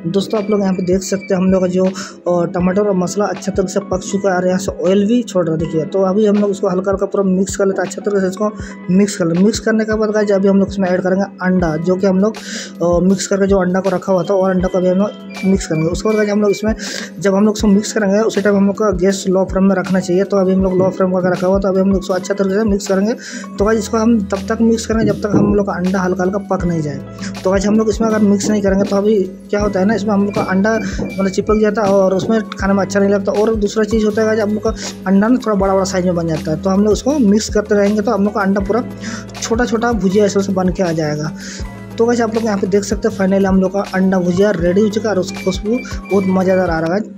दोस्तों आप लोग यहाँ पे देख सकते हैं हम लोग का जो टमाटर और मसाला अच्छा तरह से पक चुका है और यहाँ से ऑयल भी छोड़ रहा है। देखिए तो अभी हम लोग इसको हल्का हल्का पूरा मिक्स कर लेते हैं, अच्छा तरह से इसको मिक्स कर लें। मिक्स करने के बाद गाइस अभी हम लोग इसमें ऐड करेंगे अंडा, जो कि हम लोग मिक्स करके जो अंडा को रखा हुआ था और अंडा को अभी हम लोग मिक्स करेंगे। उसके बाद गाइस हम लोग इसमें जब हम लोग इसको मिक्स करेंगे उसी टाइम हम लोग का गैस लो फ्लेम में रखना चाहिए। तो अभी हम लोग लो फ्लेम करके रखा हुआ, तो अभी हम लोग इसको अच्छा तरीके से मिक्स करेंगे। तो गाइस इसको हम तब तक मिक्स करेंगे जब तक हम लोग का अंडा हल्का हल्का पक नहीं जाए। तो गाइस हम लोग इसमें अगर मिक्स नहीं करेंगे तो अभी क्या होता है ना, इसमें हम लोग का अंडा मतलब चिपक जाता है और उसमें खाने में अच्छा नहीं लगता। और दूसरा चीज़ होता है जब हम लोग का अंडा ना थोड़ा बड़ा बड़ा साइज में बन जाता है। तो हम लोग उसको मिक्स करते रहेंगे तो हम लोग का अंडा पूरा छोटा छोटा भुजिया ऐसे बन के आ जाएगा। तो वैसे आप लोग यहाँ पे देख सकते हैं फाइनली हम लोग का अंडा भुजिया रेडी हो चुका है और उसकी खुशबू बहुत मज़ेदार आ रहा है।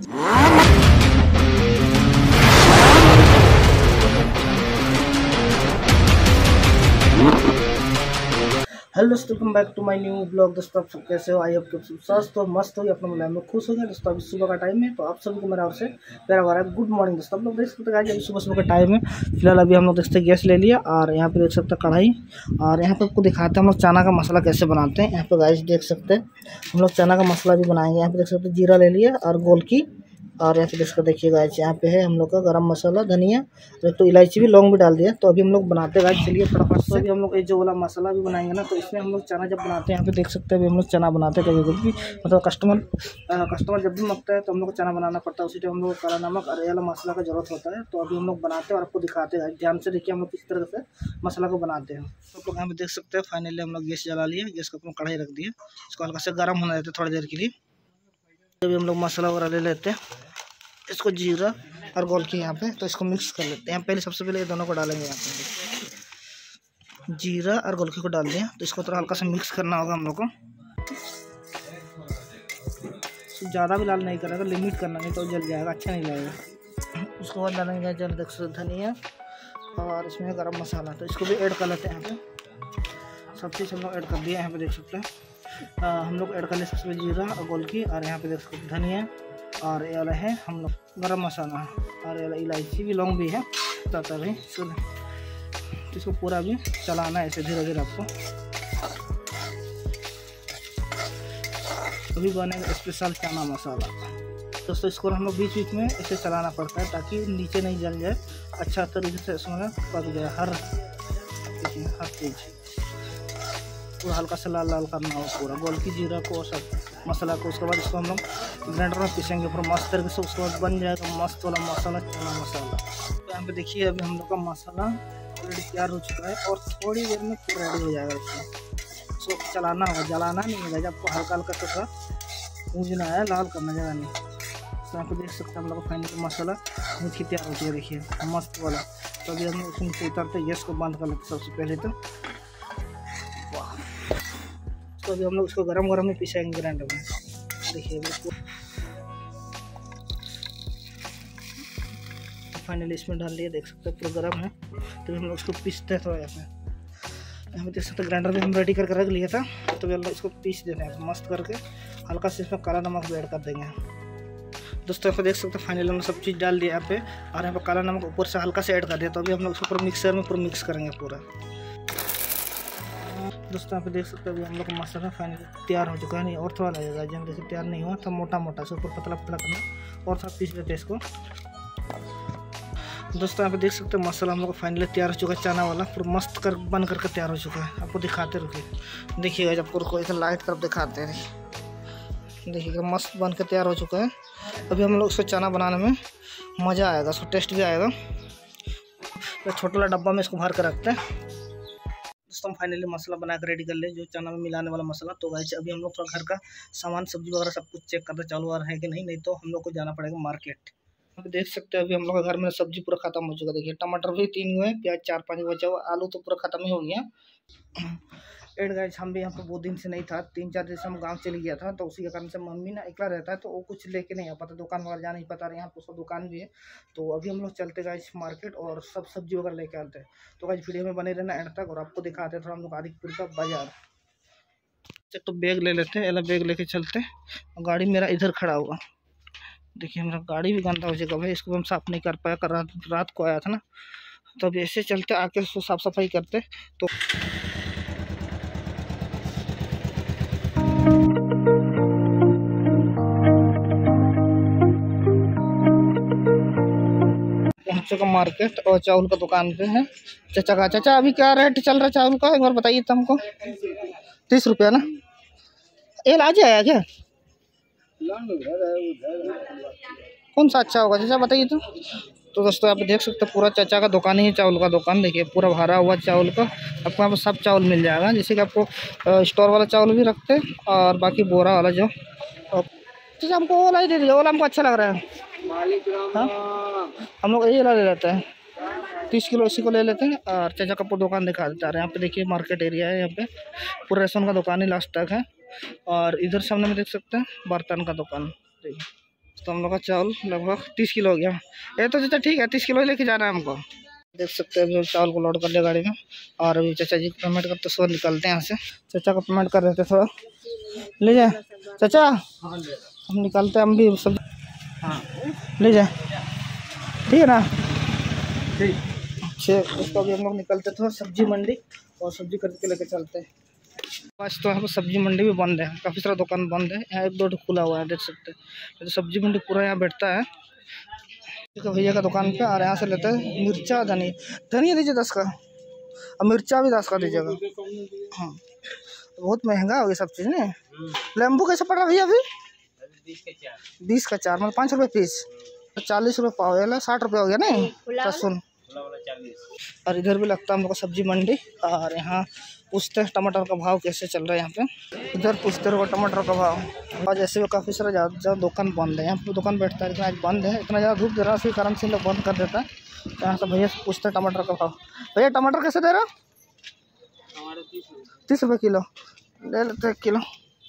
हेलो दोस्तों, welcome back to my new blog. दोस्तों आप सब कैसे हो? आई होप कि स्वस्थ हो, मस्त हो, अपने मुलायम में खुश हो गए। दोस्तों अभी सुबह का टाइम है, तो आप सभी को मेरा ओर से प्यारा भरा गुड मॉर्निंग। दोस्तों आप लोग देख सकते हैं अभी सुबह का टाइम है। फिलहाल अभी हम लोग देखते हैं गैस ले लिया और यहाँ पे देख सकते हैं कढ़ाई, और यहाँ पे आपको दिखाते हैं हम लोग चना का मसाला कैसे बनाते हैं। यहाँ पे गाइस देख सकते हैं हम लोग चना का मसाला भी बनाएंगे। यहाँ पे देख सकते हैं जीरा ले लिया और गोलकी, और यहाँ पे इसका देखिए गाइस यहाँ पे है हम लोग का गरम मसाला, धनिया, एक तो इलायची भी, लौंग भी डाल दिया। तो अभी हम लोग बनाते गाइस, चलिए फटाफट से। अभी हम लोग ये जो वाला मसाला भी बनाएंगे ना, तो इसमें हम लोग चना जब बनाते हैं, यहाँ पे देख सकते हैं अभी हम लोग चना बनाते हैं कभी कभी, मतलब कस्टमर जब भी मांगता है तो हम लोग को चना बनाना पड़ता है। उसी टाइम हम लोग काला नमक और ये वाला मसाला का जरूरत होता है। तो अभी हम लोग बनाते हैं और आपको दिखाते हैं, ध्यान से देखिए हम लोग किस तरह से मसाला को बनाते हैं। तो आप लोग यहाँ पे देख सकते हैं फाइनली हम लोग गैस जला लिया, गैस को अपना कढ़ाई रख दिया, इसको हल्का से गर्म होने देते थोड़ी देर के लिए। अभी हम लोग मसाला वगैरह ले लेते हैं, इसको जीरा और गोलकी यहाँ पे, तो इसको मिक्स कर लेते हैं। पहले सबसे पहले ये दोनों को डालेंगे, यहाँ पे जीरा और गोलकी को डाल दिया। तो इसको थोड़ा हल्का सा मिक्स करना होगा हम लोग को, ज़्यादा भी लाल नहीं करेगा, लिमिट करना, नहीं तो जल जाएगा, अच्छा नहीं लगेगा। उसके बाद डालेंगे जल देख सकते धनिया और इसमें गरम मसाला, तो इसको भी ऐड कर लेते हैं। यहाँ पे सब चीज़ हम लोग ऐड कर दिया। यहाँ पे देख सकते हैं हम लोग ऐड कर ले सबसे जीरा और गोलकी, और यहाँ पे देख सकते धनिया, और ये वाला है हम लोग गरम मसाला, और ये वाला इलायची भी, लौंग भी है, ताता भी। तो इसको पूरा भी चलाना है ऐसे धीरे धीरे आपको। अभी बनेगा स्पेशल चना मसाला। दोस्तों इसको हम लोग बीच बीच में ऐसे चलाना पड़ता है ताकि नीचे नहीं जल जाए, अच्छा तरीके से इसमें पक जाए हर चीज़। पूरा हल्का सा लाल लाल करना हो पूरा गोलकी जीरा को और सब मसाला को। उसके बाद इसको हम लोग ग्राइंडर में पीसेंगे पूरा मस्त तरीके से। उसके बाद बन जाएगा मस्त वाला मसाला, चना मसाला। तो यहाँ पे देखिए अभी हम लोग का मसाला ऑलरेडी तैयार हो चुका है और थोड़ी देर में पूरा रेडी हो जाएगा। इसको चलाना होगा, जलाना नहीं है, जब आपको हल्का हल्का थोड़ा भूंजना है, लाल करना ज़्यादा नहीं। तो यहाँ पे देख सकते हैं हम लोग का फाइनली मसाला मीठी तैयार हो चुका है, देखिए मस्त वाला। तो अभी हम उसमें से उतरते गैस को बंद कर लेते सबसे पहले। तो अभी हम लोग उसको गरम गरम में पीसेंगे ग्राइंडर में, देखिए फाइनली इसमें डाल लिया, देख सकते हैं पूरा गरम है। तो हम लोग उसको पीसते हैं थोड़ा। यहाँ पे देख सकते हैं ग्राइंडर में हम रेडी करके रख लिया था। तो हम लोग इसको पीस देते हैं मस्त करके, हल्का से इसमें काला नमक भी ऐड कर देंगे। दोस्तों यहाँ पे देख सकते हैं फाइनली हमने सब चीज़ डाल दिया यहाँ पे, और यहाँ पे काला नमक ऊपर से हल्का से ऐड कर दिया। तो अभी हम लोग उसको पूरा मिक्सर में पूरा मिक्स करेंगे पूरा। दोस्तों यहाँ पे देख सकते हैं अभी हम लोग का मसाला फाइनली तैयार हो चुका है। नहीं और थोड़ा लगेगा, जब जैसे तैयार नहीं हुआ था, मोटा मोटा से ऊपर पतला पतला करना और थोड़ा पीस लेते हैं इसको। दोस्तों यहाँ पे देख सकते हैं मसाला हम लोग का फाइनली तैयार हो चुका है, चना वाला पूरा मस्त कर बन करके तैयार हो चुका है। आपको दिखाते रुकिए, देखिएगा जब आपको इधर लाइट तरफ दिखाते हैं, देखिएगा मस्त बन के तैयार हो चुका है। अभी हम लोग उसको चना बनाने में मज़ा आएगा, उसको टेस्ट भी आएगा। तो छोटा वाला डब्बा में इसको भर कर रखते हैं। दोस्तों फाइनली मसाला बना कर रेडी कर ले, जो चना में मिलाने वाला मसाला। तो गाइस अभी हम लोग थोड़ा घर का सामान सब्जी वगैरह सब कुछ चेक करते चालू आ रहा है कि नहीं तो हम लोग को जाना पड़ेगा मार्केट। अभी देख सकते हैं अभी हम लोग के घर में सब्जी पूरा खत्म हो चुका है। देखिए टमाटर भी 3 हुए, प्याज 4-5 बचा हुआ, आलू तो पूरा खत्म ही हो गया। एड गाइस हम भी यहाँ पर बहुत दिन से नहीं था, 3-4 दिन से हम गांव चले गया था। तो उसी के कारण से मम्मी ना अकेला रहता है, तो वो कुछ लेके नहीं आ पाता, दुकान वगैरह जा नहीं पाता। यहाँ पर उसका दुकान भी है। तो अभी हम लोग चलते गाइस मार्केट और सब सब्जी वगैरह लेके आते हैं। तो गाइस वीडियो में बने रहना एंड तक, और आपको दिखाते हैं थोड़ा हम लोग आदिकपुर का बाजार। तो बैग ले लेते हैं, बैग लेके चलते। गाड़ी मेरा इधर खड़ा हुआ, देखिए मेरा गाड़ी भी गंदा हो जाएगा भाई, इसको हम साफ़ नहीं कर पाया। रात को आया था ना, तो अभी ऐसे चलते आके उसको साफ़ सफाई करते। तो चुका मार्केट और चावल का दुकान पे है चाचा का। चाचा अभी क्या रेट चल रहा है चावल का, एक बार बताइए तो हमको। 30 रुपया ना। ये आज आया क्या? कौन सा अच्छा होगा चाचा बताइए तो दोस्तों आप देख सकते हैं पूरा चाचा का दुकान ही है, चावल का दुकान। देखिए पूरा भरा हुआ चावल का, आपको यहाँ पर सब चावल मिल जाएगा। जैसे कि आपको स्टोर वाला चावल भी रखते हैं और बाकी बोरा वाला जो। चाचा हमको ओला ही दे दीजिए, ओला हमको अच्छा लग रहा है। हाँ हम लोग यही वाला ले लेते हैं, 30 किलो इसी को ले लेते हैं। और चाचा का दुकान दिखा देता है। यहाँ पे देखिए मार्केट एरिया है, यहाँ पे पूरा रेशन का दुकान ही लास्ट तक है। और इधर सामने में देख सकते हैं बर्तन का दुकान। देखिए तो हम लोग का चावल लगभग 30 किलो हो गया। ये तो चाचा ठीक है, 30 किलो ही लेके जाना है हमको। देख सकते हैं अभी चावल को लोड कर लिया गाड़ी में। और अभी चाचा जी को पेमेंट करते सुबह निकलते हैं यहाँ से। चाचा का पेमेंट कर रहे थे, थोड़ा ले जाए चाचा। हम निकलते हैं, हम भी सब ले जाए, ठीक है ना? ठीक। अच्छा उसको अभी हम लोग निकलते थे सब्जी मंडी और सब्जी खरीद के लेके चलते हैं। आज तो यहाँ पर सब्जी मंडी भी बंद है, काफ़ी सारा दुकान बंद है। यहाँ 1-2 खुला हुआ है, देख सकते हैं। तो सब्जी मंडी पूरा यहाँ बैठता है भैया का दुकान पे। और यहाँ से लेते हैं मिर्चा, धनिया दीजिए 10 का और मिर्चा भी 10 का दीजिएगा। हाँ बहुत महंगा हो गया सब चीज़ नहीं। लेम्बू कैसे पड़ रहा भैया अभी? 20 का 4 मतलब 5 रुपये पीस, 40 रुपये पाव, है 60 रुपये हो गया नहीं सुन। और इधर भी लगता है हम लोग का सब्जी मंडी। और यहाँ पूछते हैं टमाटर का भाव कैसे चल रहा है यहाँ पे। इधर पूछते रहो टमाटर का भाव। आज ऐसे भी काफ़ी सारा ज़्यादा दुकान बंद है, यहाँ पे दुकान बैठता है लेकिन आज बंद है। इतना ज़्यादा धूप दे रहा है उसी कारण से लोग बंद कर देता है। तो यहाँ से भैया से पूछते हैं टमाटर का भाव। भैया टमाटर कैसे दे रहा? 30 रुपये किलो, ले लेते हैं किलो।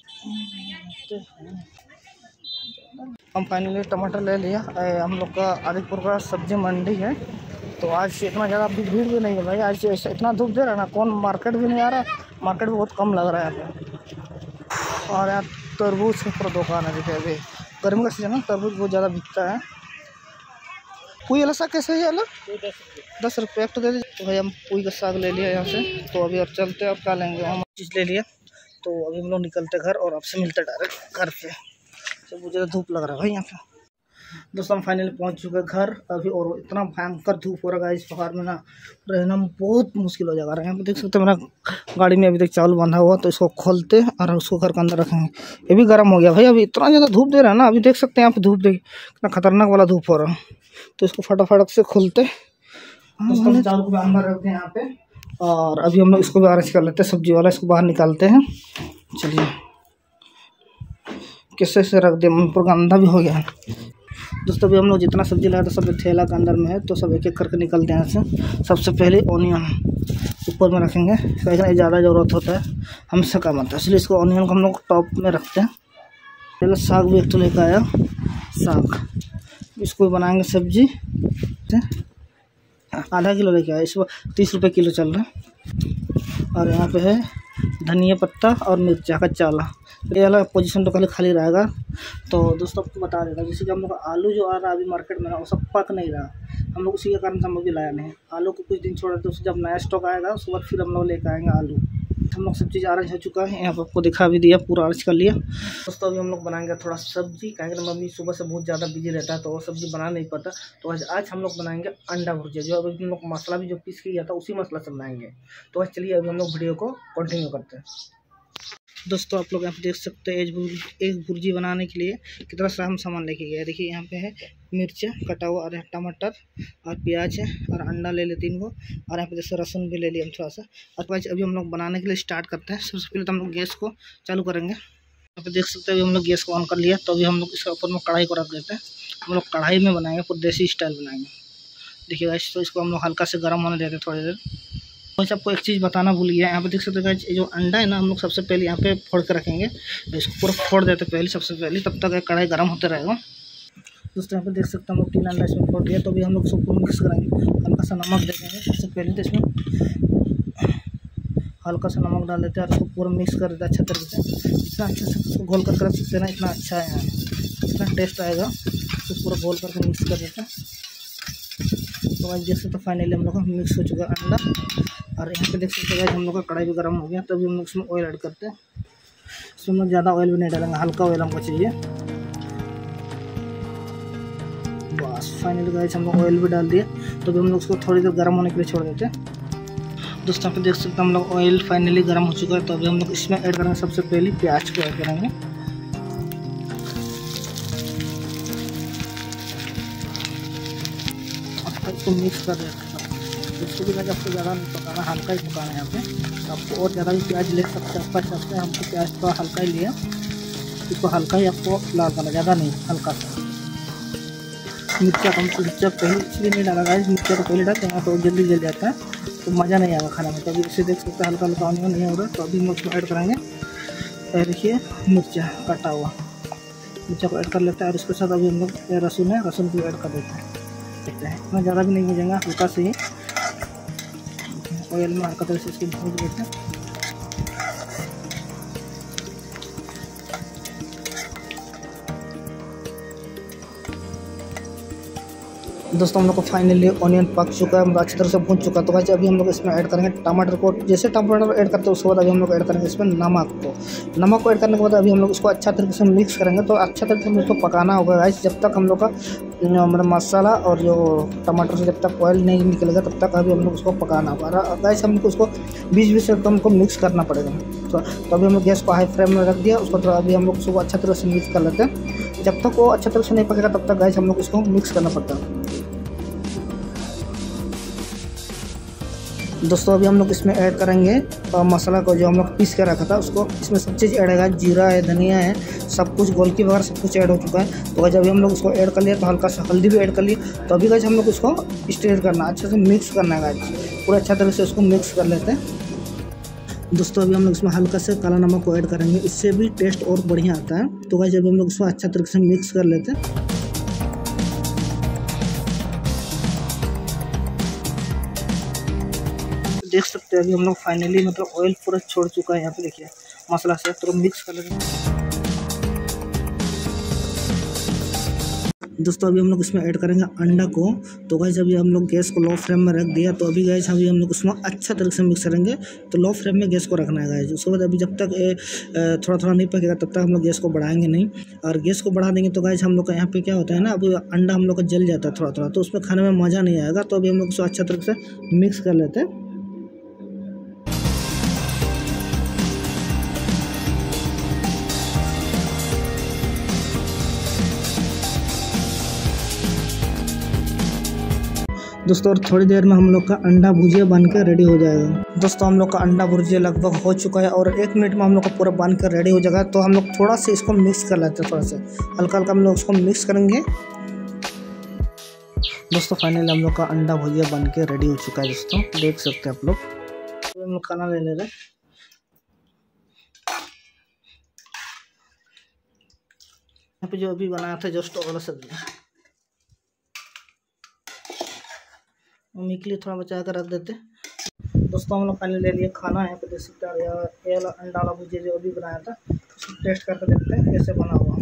हम फाइनली टमाटर ले लिया। हम लोग का आदिपुर का सब्जी मंडी है। तो आज इतना ज़्यादा अभी भीड़ भी नहीं है भाई। आज इतना धूप दे रहा है ना, कौन मार्केट भी नहीं आ रहा, मार्केट भी बहुत कम लग रहा है यहाँ पे। और यहाँ तरबूज की पूरा दुकान है। देखिए अभी गर्मी का सीजन है, तरबूज बहुत ज़्यादा बिकता है। पुई वाला साग कैसे है अलग? 10 रुपये एक तो दे दीजिए। तो भाई हम पुई का साग ले लिया यहाँ से। तो अभी और चलते हैं, अब क्या लेंगे, हम चीज़ ले लिया। तो अभी हम लोग निकलते घर और आपसे मिलते डायरेक्ट घर पे। तो बहुत ज़्यादा धूप लग रहा है भाई यहाँ पे। दोस्तों हम फाइनली पहुंच चुके घर अभी। और इतना भयंकर धूप हो रहा है इस पहाड़ में ना, रहना बहुत मुश्किल हो जाएगा। यहाँ पे देख सकते हैं मेरा गाड़ी में अभी तक चावल बंधा हुआ। तो इसको खोलते और उसको घर के अंदर रखेंगे। ये भी गर्म हो गया भाई, अभी इतना ज़्यादा धूप दे रहा है ना। अभी देख सकते हैं यहाँ पे धूप देखिए कितना खतरनाक वाला धूप हो रहा है। तो इसको फटाफट से खोलते, चावल को अंदर रखते हैं यहाँ पे। और अभी हम लोग इसको भी अरेंज कर लेते हैं, सब्जी वाला इसको बाहर निकालते हैं। चलिए किससे से रख दिया, पूरा गंदा भी हो गया है। दोस्तों अभी हम लोग जितना सब्जी लाया था सब थैला के अंदर में है। तो सब एक एक करके निकलते हैं यहाँ से। सबसे पहले ऑनियन ऊपर में रखेंगे, क्योंकि ज़्यादा ज़रूरत होता है, हमसे कम आता है, इसलिए इसको ऑनियन को हम लोग टॉप में रखते हैं। पहले साग भी एक तो लेकर आया, साग इसको बनाएंगे सब्जी। आधा किलो लेके आया, इसको 30 रुपये किलो चल रहा है। और यहाँ पे है धनिया पत्ता और मिर्चा का चाला। ये वाला पोजीशन तो खाली रहेगा। तो दोस्तों आपको बता देता जैसे कि हम लोग आलू जो आ रहा है अभी मार्केट में ना, वो सब पक नहीं रहा। हम लोग उसी के कारण से हम लोग भी लाया नहीं। आलू को कुछ दिन छोड़ा तो जब नया स्टॉक आएगा उसके बाद फिर हम लोग लेकर आएंगे आलू। हम लोग सब चीज़ अरेंज हो चुका है, यहाँ पर आपको दिखा भी दिया, पूरा अरेंज कर लिया। दोस्तों अभी हम लोग बनाएंगे थोड़ा सब्जी, कहेंगे मम्मी सुबह से बहुत ज़्यादा बिजी रहता है तो वो सब्जी बना नहीं पाता। तो आज हम लोग बनाएंगे अंडा भुर्जिया, जो अभी हम लोग मसाला भी जो पीस किया था उसी मसाला से बनाएंगे। तो चलिए अभी हम लोग वीडियो को कंटिन्यू करते हैं। दोस्तों आप लोग यहाँ पे देख सकते हैं एक भुर्जी बनाने के लिए कितना सारा हम सामान लेके गए। देखिए यहाँ पे है मिर्चा कटा हुआ और टमाटर और प्याज है और अंडा ले लेते 3 को। और यहाँ पे जैसे लहसुन भी ले लिया हम थोड़ा सा। और बाद अभी हम लोग बनाने के लिए स्टार्ट करते हैं। सबसे पहले तो हम लोग गैस को चालू करेंगे। यहाँ पे देख सकते हैं अभी हम लोग गैस को ऑन कर लिया। तो अभी हम लोग इसके ऊपर में कढ़ाई को रख देते हैं। हम लोग कढ़ाई में बनाएंगे, पूरा देसी स्टाइल बनाएंगे। देखिए गाइस तो इसको हम लोग हल्का से गर्म होने देते हैं थोड़ी देर। वैसे आपको एक चीज़ बताना भूल गया, यहाँ पे देख सकते हैं ये जो अंडा है ना, हम लोग सबसे पहले यहाँ पे फोड़ के रखेंगे। इसको पूरा फोड़ देते पहले, सबसे पहले, तब तक कढ़ाई गर्म होते रहेगा। दोस्तों यहाँ पे देख सकते हैं हम लोग 3 अंडा इसमें फोड़ दिया। तो अभी हम लोग इसको मिक्स करेंगे, हल्का सा नमक दे देंगे सबसे पहले। तो इसमें हल्का सा नमक डाल देते हैं और इसको पूरा मिक्स कर देते हैं अच्छा तरीके से। इतना अच्छे से इसको घोल कर रख सकते हैं ना, इतना अच्छा है यहाँ, इतना टेस्ट आएगा। तो पूरा घोल करके मिक्स कर देते हैं। तो आज जैसे तो फाइनली हम लोग का मिक्स हो चुका है अंडा। और यहाँ पे देख सकते हैं हम लोग का कढ़ाई भी गर्म हो गया। तो अभी हम लोग इसमें ऑयल ऐड करते हैं। इसमें हम लोग ज़्यादा ऑयल भी नहीं डालेंगे, हल्का ऑयल हमको चाहिए। बस फाइनली गाइस हम लोग ऑयल भी डाल दिए, तो अभी हम लोग उसको थोड़ी देर गर्म होने के लिए छोड़ देते हैं। दोस्तों पे देख सकते हैं हम लोग ऑयल फाइनली गर्म हो चुका है, तो अभी हम लोग इसमें ऐड करेंगे सबसे पहले प्याज को ऐड करेंगे। इसको मिक्स कर देते हैं। इसको भी आपको ज़्यादा नहीं पकाना, हल्का ही पकाना है यहाँ पे। तो आपको और ज़्यादा भी प्याज ले सकते हैं, कर सकते हैं। हमको प्याज थोड़ा हल्का ही लिया, इसको हल्का ही आपको लाल करना, ज़्यादा नहीं, हल्का सा। मिर्चा हमको मिर्चा पहले इसलिए नहीं डाला गाइस, मिर्चा तो पहले डालते हैं तो जल्दी जल जाता है, तो मज़ा नहीं आएगा खाने में। तो अभी इसे देख सकते हैं हल्का हल्का होने नहीं हो रहा, तो अभी हम उसको ऐड करेंगे। देखिए मिर्चा कटा हुआ, मिर्चा को ऐड कर लेते हैं। और उसके साथ अभी हम लोग लहसुन है, लहसुन को ऐड कर देते हैं। देखते हैं इतना ज़्यादा भी नहीं भूजेंगे, हल्का से ही ऑयल में हल्का तरह से इसको भूज देते हैं। दोस्तों हम लोग को फाइनली ऑनियन पक चुका है, अच्छी तरह से भून चुका है। तो वैसे अभी हम लोग इसमें ऐड करेंगे टमाटर को। जैसे टमाटर ऐड करते हैं उसके बाद अभी हम लोग ऐड करेंगे इसमें नमक को। नमक को ऐड करने के बाद अभी हम लोग इसको अच्छा तरीके से मिक्स करेंगे। तो अच्छा तरीके से इसको पकाना होगा गाइस, जब तक हम लोग का मतलब मसाला और जो टमाटर से जब तक ऑयल नहीं निकलेगा तब तक अभी हम लोग उसको पकाना होगा गाइस। हमको उसको बीच बीच से हमको मिक्स करना पड़ेगा। तो अभी हम लोग गैस को हाई फ्लेम में रख दिया उसको। तो अभी हम लोग उसको अच्छा तरह से मिक्स कर लेते हैं। जब तक वो अच्छा तरह से नहीं पकेगा तब तक गाइस हम लोग इसको मिक्स करना पड़ता है। दोस्तों अभी हम लोग इसमें ऐड करेंगे मसाला को, जो हम लोग पीस के रखा था उसको। इसमें सब चीज़ ऐड है, जीरा है, धनिया है, सब कुछ गोलकी वगैरह सब कुछ ऐड हो चुका है। तो जब हम लोग उसको ऐड कर लिया तो हल्का सा हल्दी भी ऐड कर ली। तो अभी गाइस हम लोग उसको स्टीर करना, अच्छे से मिक्स करना है गाइस, पूरा अच्छा तरह से उसको मिक्स कर लेते हैं। दोस्तों अभी हम लोग इसमें हल्का से काला नमक को ऐड करेंगे, इससे भी टेस्ट और बढ़िया आता है। तो गाइस जब हम लोग इसको अच्छा तरीके से मिक्स कर लेते हैं। देख सकते हैं अभी हम लोग फाइनली मतलब ऑयल पूरा छोड़ चुका है। यहाँ पे देखिए मसाला से तो मिक्स कर लेंगे। दोस्तों अभी हम लोग इसमें ऐड करेंगे अंडा को। तो गाइस अभी हम लोग गैस को लो फ्लेम में रख दिया। तो अभी गाइस अभी हम लोग उसमें अच्छा तरीके से मिक्स करेंगे। तो लो फ्लेम में गैस को रखना है गाइस। उसके बाद अभी जब तक थोड़ा थोड़ा नहीं पकेगा तब तक हम लोग गैस को बढ़ाएंगे नहीं। और गैस को बढ़ा देंगे तो गाइस हम लोग का यहाँ पे क्या होता है ना, अभी अंडा हम लोग का जल जाता है थोड़ा थोड़ा, तो उसमें खाने में मज़ा नहीं आएगा। तो अभी हम लोग उसको अच्छा तरीके से मिक्स कर लेते हैं। दोस्तों और थोड़ी देर में हम लोग का अंडा भुजिया बन कर रेडी हो जाएगा। दोस्तों हम लोग का अंडा भुजिया लगभग हो चुका है और 1 मिनट में हम लोग का पूरा बन कर रेडी हो जाएगा। तो हम लोग थोड़ा सा इसको मिक्स कर लेते हैं, थोड़ा सा हल्का हल्का हम लोग उसको मिक्स करेंगे। दोस्तों फाइनली हम लोग का अंडा भुजिया बन के रेडी हो चुका है। दोस्तों देख सकते हैं आप लोग। तो हम लोग खाना ले रहे हैं। यहाँ पे जो अभी बनाया था जस्ट वाला सब्जी, मम्मी के लिए थोड़ा बचा कर रख देते। दोस्तों हम लोग फाइनली ले लिए खाना। यहाँ पे देख सकते हैं ये अंडा वाला भुजिया जो अभी बनाया था, उसको टेस्ट करके देखते हैं कैसे बना हुआ।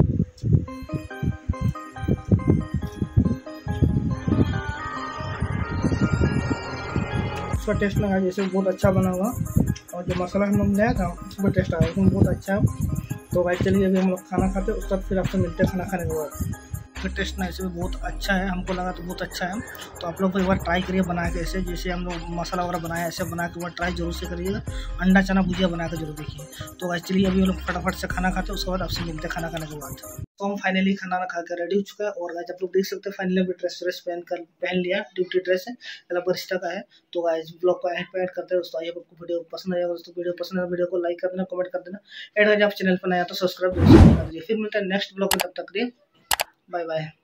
उसका टेस्ट लगा जैसे बहुत अच्छा बना हुआ, और जो मसाला हम लोग लाया था उसका टेस्ट आया, उसमें बहुत अच्छा है। तो भाई चलिए अभी हम लोग खाना खाते हैं, उसके बाद फिर आपसे मिलते हैं खाना खाने के बाद। टेस्ट ना ऐसे भी बहुत अच्छा है, हमको लगा तो बहुत अच्छा है। तो आप लोग एक बार ट्राई करिए बना के ऐसे, जैसे हम लोग मसाला वगैरह बनाया ऐसे बना के एक बार ट्राई जरूर से करिएगा। अंडा चना भुजिया बना के जरूर देखिए। तो चलिए अभी हम लोग फटाफट से खाना खाते हैं, उसके बाद आपसे मिलते हैं खाना खाने के बाद। तो हम फाइनली खाना खा कर रेडी हो चुका है। और गाइस आप लोग देख सकते हैं फाइनली अभी ड्रेस पहन लिया, ड्यूटी ड्रेस है, बरिस्टा का है। तो गाइस ब्लॉग को ऐड करते हैं दोस्तों। आपको वीडियो पसंद आएगा दोस्तों, वीडियो पसंद है वीडियो को लाइक कर देना, कमेंट कर देना। एड आप चैनल पर नया तो सब्सक्राइब कर दीजिए। फिर मिलते हैं नेक्स्ट ब्लॉग में, तब तक के लिए बाय बाय।